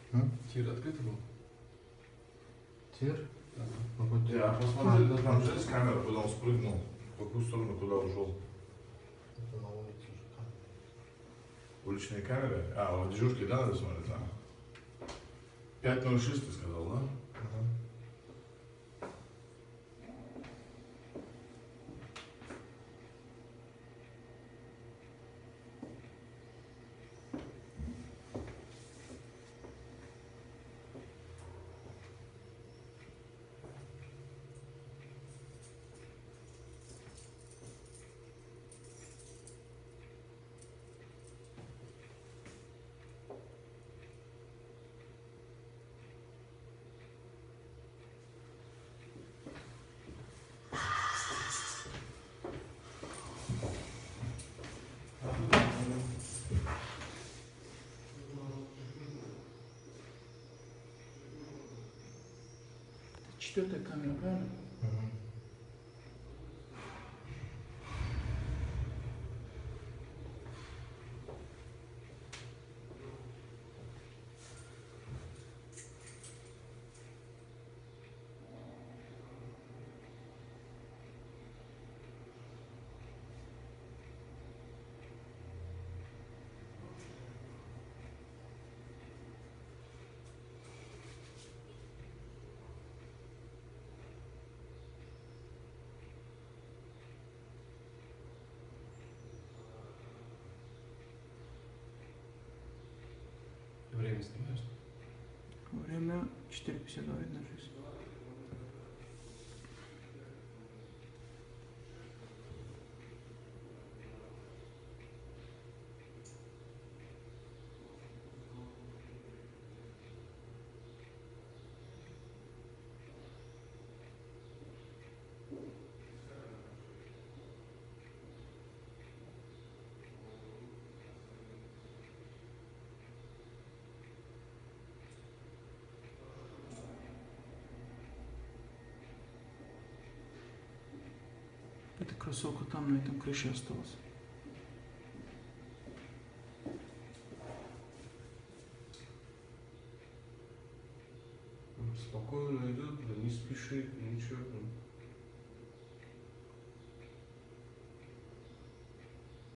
Тир открытый был? Тир? Я посмотрел, там же есть камера, куда он спрыгнул, в какую сторону, куда ушел. Это на улице уже камера. Уличные камеры? А, вот дежурки, да, надо смотреть, да? 5:06 ты сказал, да? Четвертая камера, правильно? Время снимаешь? Время 4:52 на 6. Эта кроссовка там на этом крыше осталась. Спокойно идет, да не спешит, ничего.